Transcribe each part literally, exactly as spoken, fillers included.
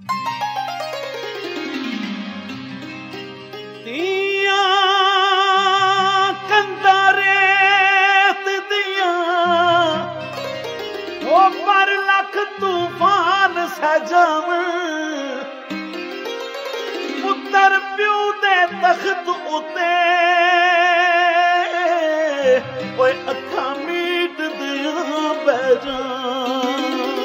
पुत्र प्यू दे तख्त उते ओए अखा मीट दिया बैजान।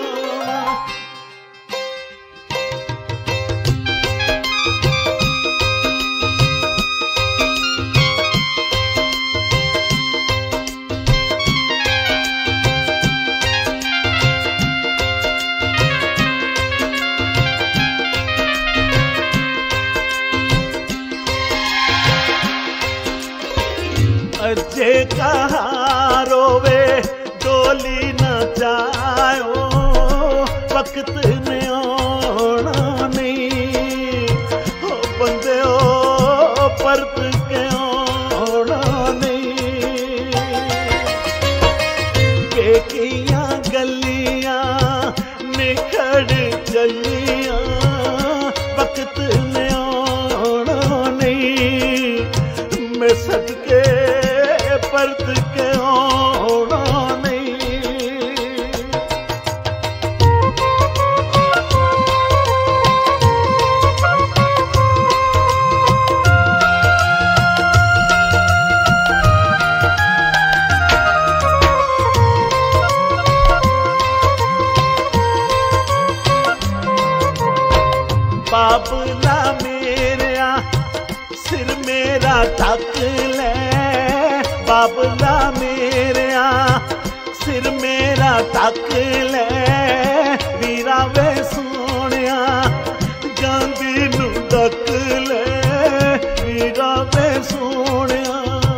अजे कहा रोवे डोली न जायो वक्त ने आना नहीं हो बंदे ओ परत के आना नहीं। बेकियां गलियां निखड़ चलियां वक्त ने आना नहीं। मैं सदके परत के आना नहीं। बाबला मेरा सिर मेरा तक ले बाबला मेरा सिर मेरा तक ले वीरा वे सोनिया गांधी नू तक ले वीरा वे सोनिया।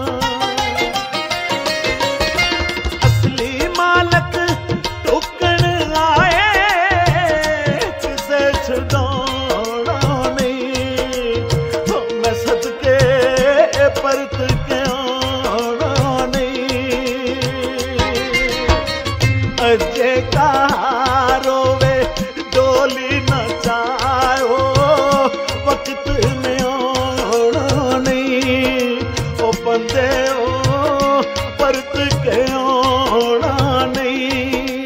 असली मालक टुकन आए किसे छुड़ाना नहीं। मैं सदके परत के अजे कहा रोवे डोली न जायो वक्त में आना नहीं। ओ बंदे ओ परत के आना नहीं।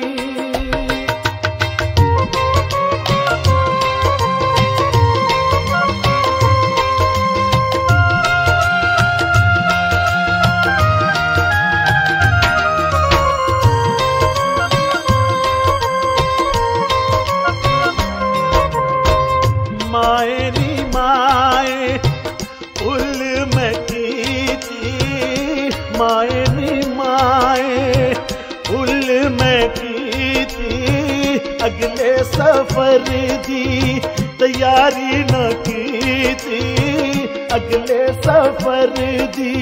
माए नी माए उल में की थी माए नी माए उल में की थी। अगले सफर दी तैयारी न की थी अगले सफर दी।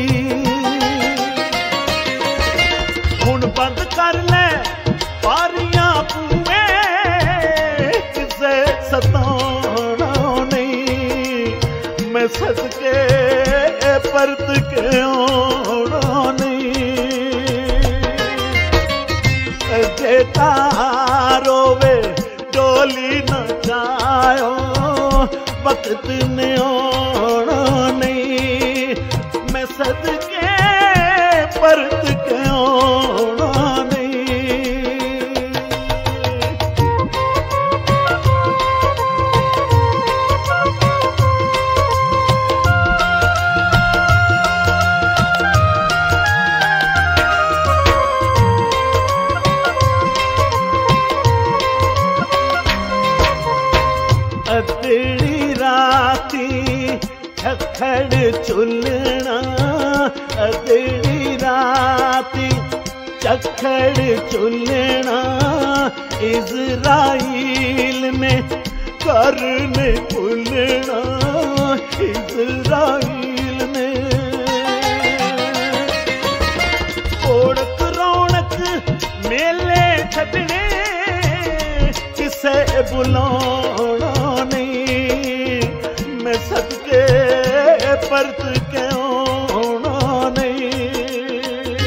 हुन बंद कर ले पारियां पूए किसे सताना मैं सदके परत के आना नहीं। अजे रोवे डोली न जायो वक्त ने आना नहीं। मैं सदके परत के आना नहीं। अदड़ी राती झखड़ चुलना अदड़ी राती झखड़ चुलना। इज़राइल में करने भूलना इज़राइल में। ओढ़क रौनक मेले छटने किसे बुलाना नहीं। मैं सदके परत के आना नहीं।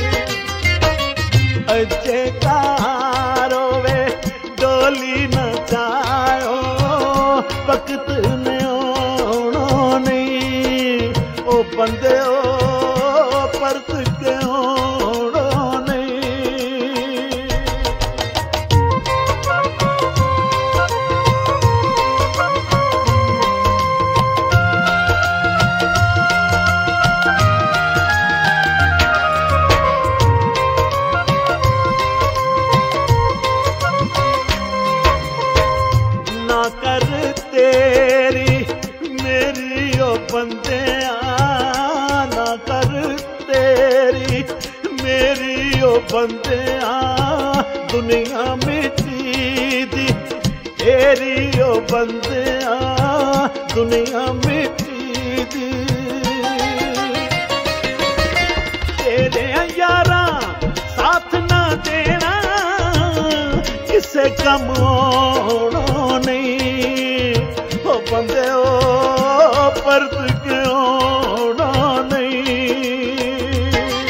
अजे का रोवे डोली न जायो वक्त ने आना नहीं, ओ बंदे ओ परत के आना नहीं। ना कर तेरी मेरी ओ बंदे, ना कर तेरी मेरी ओ बंदे, दुनिया मिट्टी दी तेरी ओ बंदे, दुनिया मिट्टी दी। तेरे यारा साथ ना देना किसे कम आना नहीं, ओ बंदे ओ परत के आना नहीं।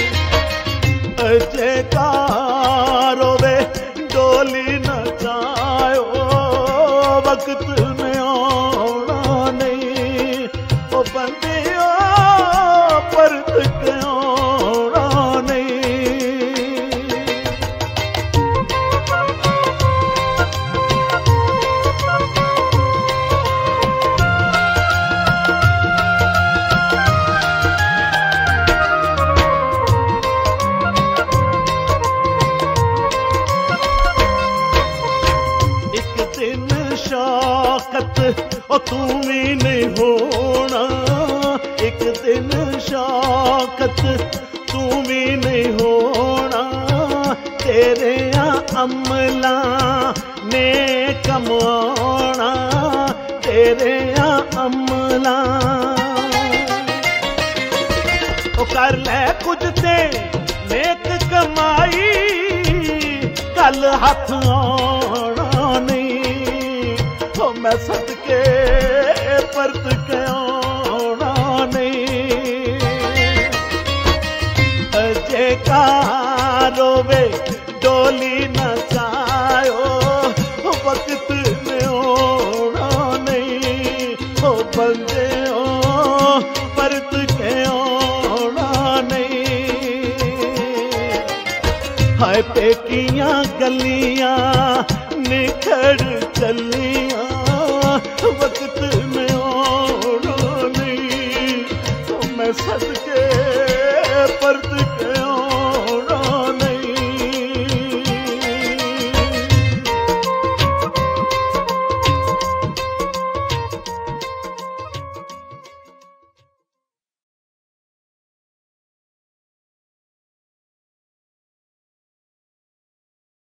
जयकार होवे डोली नचायो वक्त में आना नहीं, ओ बंदे ओ परत के आना नहीं। शौकत ओ तू भी नहीं होना, एक दिन शौकत तू भी नहीं होना। तेरे अमला ने कमाना, तेरे अमला ओ कर ले कुछ ते नेक कमाई, कल हथ आना नहीं, मैं सदके परत के आना नहीं। जयकार होवे डोली नचायो वक्त में आना नहीं, ओ बंदे ओ परत के आना नहीं। हाय पेकियां गलियां निखड़ चलियां वक्त में आना नहीं, मैं सदके परत